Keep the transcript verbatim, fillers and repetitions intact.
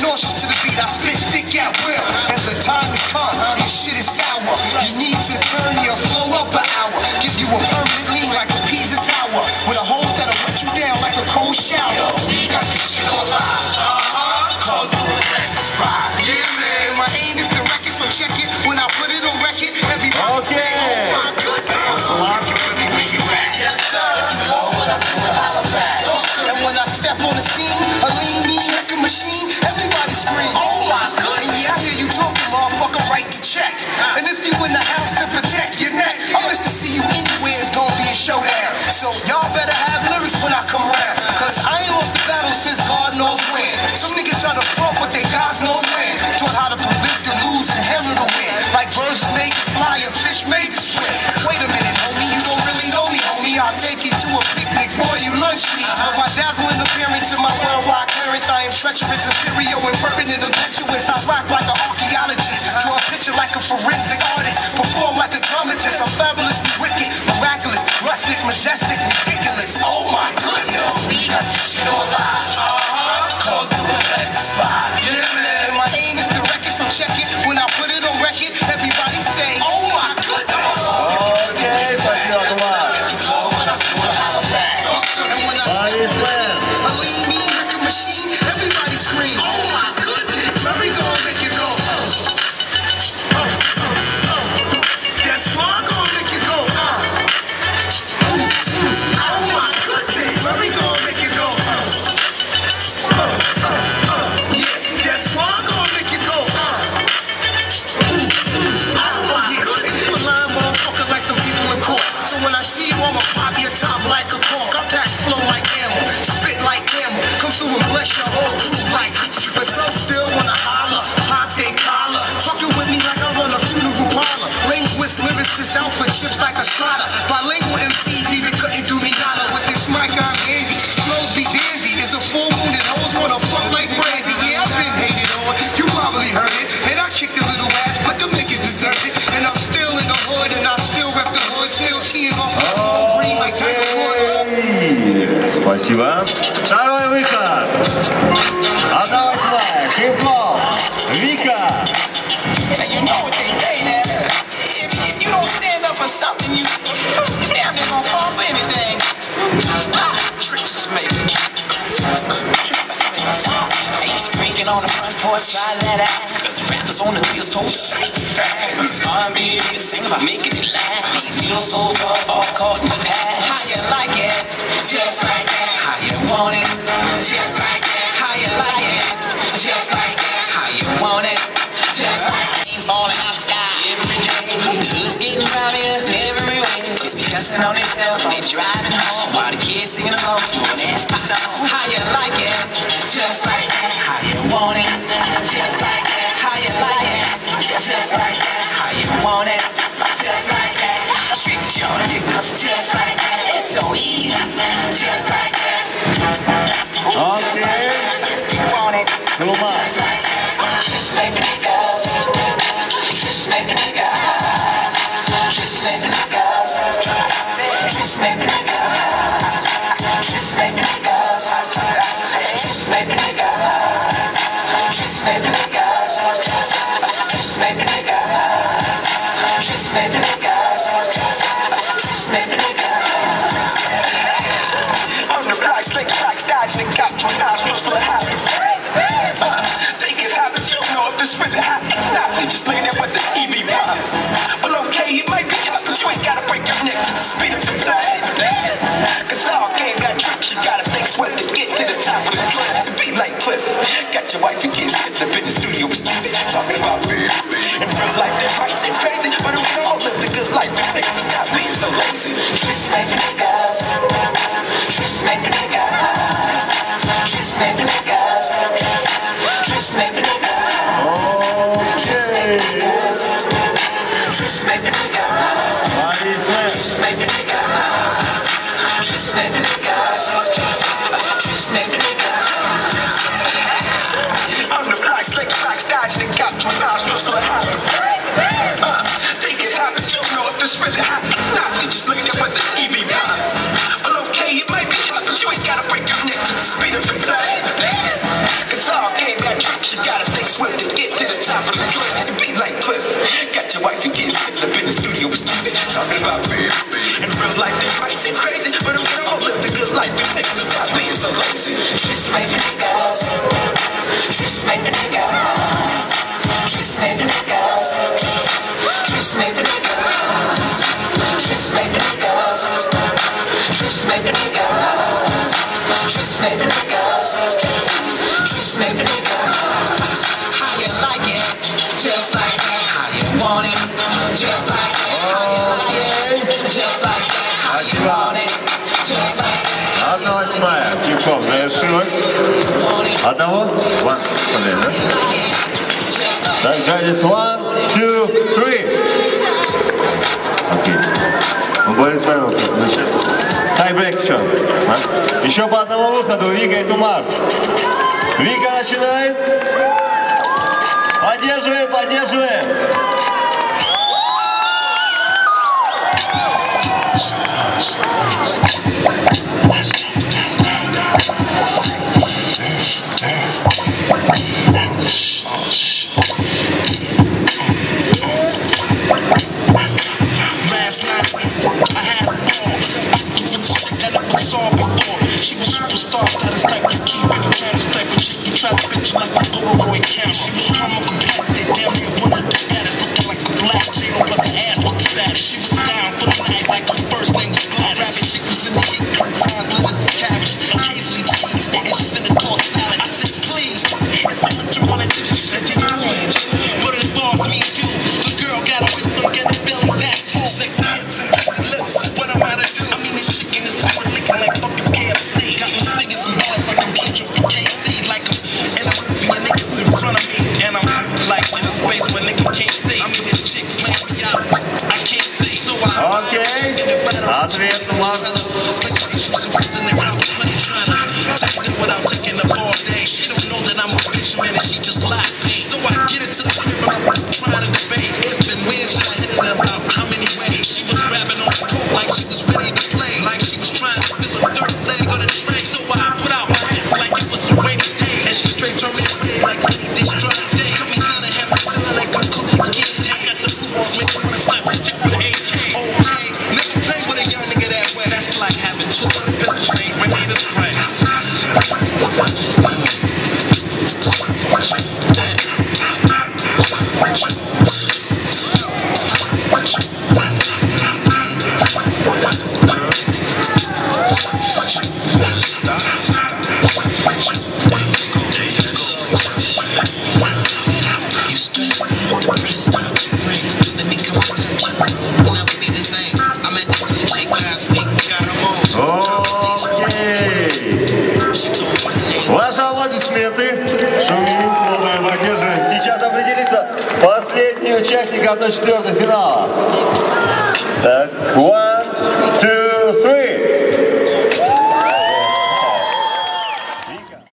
nauseous to the beat, I spit sick at will. And the time has come, your shit is sour. You need to turn your flow up an hour. Give you a permanent lean like a Pisa Tower, with a hose that'll wet you down like a cold shower. Yo, we got this shit all live. Uh-huh. Called the Rex Spot. Yeah, man. My aim is the record, so check it. When I put it on record, everybody okay. say, oh my goodness. You put me where you at. Yes, sir. You know what I'm doing, holla back. And when I step on the scene, a lean, mean record machine, everybody scream, oh my goodness. And yeah, I hear you talking, motherfucker, right to check. And if you in the house to protect your neck, I miss to see you anywhere, it's gonna be a showdown. So y'all better have lyrics when I come around, cause I ain't lost the battle since God knows when. Some niggas try to front, but they guys knows when. Taught how to prevent the lose and hammer the win. Like birds made to fly and fish made to swim. Wait a minute, homie, you don't really know me, homie. I'll take you to a picnic, boy, you lunch me. But my dazzling appearance in my worldwide clearance, I am treacherous, imperial, impertinent, impetuous. I rock like an archaeologist, draw a picture like a forensic artist, perform like a dramatist. I'm fabulously wicked, miraculous, rustic, majestic, ridiculous. Oh my goodness, we got this shit all live. Uh-huh. Called the Rex Spot. Yeah, man. My aim is the record, so check it. When I put it on record, everybody say, oh my goodness. Okay, спасибо, класс. And when I step on the scene, a lean, mean record machine, everybody scream, oh my goodness. Very gonna make you go, uh, uh, uh, uh. That's far gonna make you go, uh. Oh my goodness. Very gonna make you go, uh, uh, uh, uh. Yeah, that's far gonna make you go, uh. Oh my goodness. You a lying motherfucker like the people in court. So when I see you, I'ma pop your top like a cork. I pack flow like ammo, spit like camel, come through and bless your whole crew like. But some still wanna holler, pop they collar, fucking with me like I run a funeral parlor. Linguist, lyricist, alpha chips like a Strata. Bilingual M Cs even couldn't do me nada. With this mic I'm handy, flows be dandy. It's a full moon and hoes wanna fuck like Brandy. Yeah, I've been hated on, you probably heard it. And I kicked a little ass, but the niggas deserve it. And I'm still in the hood and I still rep the hood, still teeing off the whole green like Tiger Woods. Спасибо. Второй выход. Одна восьмая. Хип-хоп. Вика. You know what they say now. If, if you don't stand up for something, you you damn near gonna fall for anything. Ah, tricks is made. I used to freaking on the front porch, try that out. Cause the rappers on the wheels told shit fast. R and B singers are making it laugh. These little souls are all caught in the past. How you like it? Just like that. How you want it? Just like that. How you like it? Just like that. How you want it? Just like that. He's falling out the sky every day. The hood's getting rowdy every way. Just be cussing on himself when they driving home, while the kids singing along to an nasty song. How you like it? Just like that. How you want it? Just like that. How you like it? Just like that. How you want it? Just like that. Trick y'all niggas. Just like that. It's so easy. Just like that. Okay. Just you want it. Just like that. Just make niggas. Just make niggas. Just make niggas. Just make niggas. Just make niggas. Just make niggas. Just make niggas. Just make niggas. Just make niggas. Just make niggas. On the block, slick blocks, dodging the cops when nostrils full of hot. Uh, think it's hot, but you don't know if it's really hot. Nah, you just lay there with the T V box. Well, okay, it might be hot, but you ain't gotta break your neck to speed up the flag. Cause all game got tricks, you gotta stay swift to get to the top of the cliff. To be like Cliff, got your wife and kids sitting up in the studio with Stevie, talking about me. In real life, they might seem crazy, but we can all live the good life. And niggas is not being so lazy. Just make niggas. Just make niggas. Just make niggas. Just make niggas. Just make niggas. Just make niggas. Just make niggas. Just make niggas. Just make niggas. On the block, slick rocks, dodging the cops when nostrils full of hot. Uh, think it's hot, but you don't know if it's really hot. Nah, you just looking at what the T V box. Well, okay, it might be hot, but you ain't gotta break your neck to speed up the flag. Cause all game got tricks, you top of the cliff to be like Cliff. Got your wife and kids sitting up in the studio with Steven, talking about real. In real life, they might seem crazy, but we can all live the good life if niggas stop being so lazy. Tricks make niggas. Tricks make niggas. Tricks make niggas. Tricks make niggas. Tricks make niggas. Tricks make niggas. Tricks make niggas. Tricks make niggas. How you like it? Just like that. How you want it? Just like that. How you like it? Just like that. How you want it? Just like that. Одна восьмая. Кивком завершилась. Одного? One. Победа. Так, judges, one, two, three. Окей. Ну, Борис Павлов, начать. Тайбрейк, что? А? Еще по одному выходу, Вика и Тумар. Вика начинает. Поддерживаем, поддерживаем. Last night, I had a ball. With the chick I never saw before. She was superstar status type to keep any status type of chick. You try to picture like a Polaroid camera. She was coming competitive, damn near one of the baddest. Looking like a black J-Lo plus her ass was the saddest. She was down for the night like her first name was Gladys. Rabbit chick was in the heat, sometimes lit as a cabbage. Occasionally cheese, and she's in the tossed salad. I said, please, is that what you wanna do? She said, you do it, but it involves me and you. The girl got a wisdom, get a belly tattoo. Sexy hips and juicy lips, what am I to do? I mean, this chicken is good, licking like buckets K F C. Got me singing some ballads like I'm Ginger from K C. Like I'm in a movie and niggas in front of me. And I'm like in a space where nigga can't see. I mean, this chick's laying me out, I can't see. So I Окей. Ответ, Тумар. What I'm taking up all day. She don't know that I'm a fisherman and she just lied. So I get it to the crib and I'm trying to debate. If and when should I hit it about how many ways? She was grabbing on the pole like she was ready to play. Like she was trying to fill a third leg of the tray. So I put out my hands like it was a rainy day. And she straight turned me away like a distraught day. Cut me down and had me feeling like I'm cooking skin. I got the blue balls making wanna slap a stick with an A K. Okay, never play with a young nigga that way. That's like having two hundred pistols ain't ready to spray. Ваши аплодисменты. Шумим, хлопаем, поддерживаем. Сейчас определится последний участник одной четвертой финала. Так,